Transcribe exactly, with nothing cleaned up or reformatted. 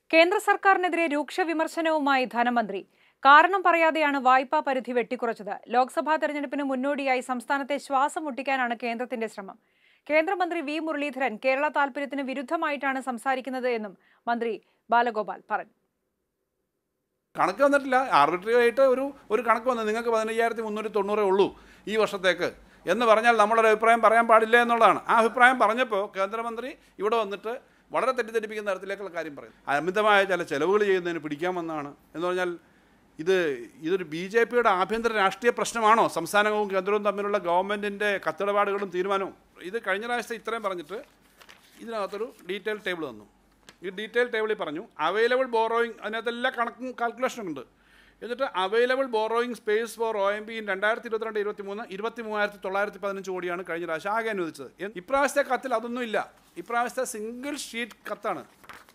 കേന്ദ്ര സർക്കാരിനെതിരെ രൂക്ഷ വിമർശനവുമായി ധനമന്ത്രി. കാരണം പറയാതെയാണ് വായ്പാ പരിധി വെട്ടിക്കുറച്ചത്. ലോക്സഭാ തെരഞ്ഞെടുപ്പിന് മുന്നോടിയായി സംസ്ഥാനത്തെ ശ്വാസം മുട്ടിക്കാനാണ് കേന്ദ്രത്തിന്റെ ശ്രമം. കേന്ദ്രമന്ത്രി വി മുരളീധരൻ കേരള താൽപര്യത്തിന് വിരുദ്ധമായിട്ടാണ് സംസാരിക്കുന്നത് എന്നും മന്ത്രി ബാലഗോപാൽ പറഞ്ഞു. കണക്ക് വന്നിട്ടില്ല. ആർബിട്രറി ആയിട്ട് ഒരു ഒരു കണക്ക് വന്നത് നിങ്ങൾക്ക് പതിനയ്യായിരത്തി മുന്നൂറ്റി തൊണ്ണൂറേ ഉള്ളൂ ഈ വർഷത്തേക്ക് എന്ന് പറഞ്ഞാൽ നമ്മളൊരു അഭിപ്രായം പറയാൻ പാടില്ല എന്നുള്ളതാണ്. ആ അഭിപ്രായം പറഞ്ഞപ്പോൾ കേന്ദ്രമന്ത്രി ഇവിടെ വന്നിട്ട് വളരെ തെറ്റിദ്ധരിപ്പിക്കുന്ന തരത്തിലേക്കുള്ള കാര്യം പറയും. അമിതമായ ചില ചെലവുകൾ ചെയ്യുന്നതിന് പിടിക്കാമെന്നാണ് എന്ന് പറഞ്ഞാൽ ഇത് ഇതൊരു ബി ജെ പിയുടെ ആഭ്യന്തര രാഷ്ട്രീയ പ്രശ്നമാണോ? സംസ്ഥാനവും കേന്ദ്രവും തമ്മിലുള്ള ഗവൺമെൻറ്റിൻ്റെ കത്തിടപാടുകളും തീരുമാനവും. ഇത് കഴിഞ്ഞ പ്രാവശ്യത്തെ ഇത്രയും പറഞ്ഞിട്ട് ഇതിനകത്തൊരു ഡീറ്റെയിൽ ടേബിൾ തന്നു. ഈ ഡീറ്റെയിൽ ടേബിളിൽ പറഞ്ഞു അവൈലബിൾ ബോറോയിങ്, അതിനകത്ത് എല്ലാ കണക്കും കാൽക്കുലേഷനും ഉണ്ട്. എന്നിട്ട് available borrowing space for O M B in രണ്ടായിരത്തി ഇരുപത്തിരണ്ട് ഇരുപത്തി മൂന്ന് ഇരുപത്തി മൂവായിരത്തി തൊള്ളായിരത്തി പതിനഞ്ച് കോടിയാണ് കഴിഞ്ഞ പ്രാവശ്യം ആകെ അനുവദിച്ചത്. ഇപ്രാവശ്യത്തെ കത്തിൽ അതൊന്നും ഇല്ല. ഇപ്രാവശ്യത്തെ സിംഗിൾ ഷീറ്റ് കത്താണ്.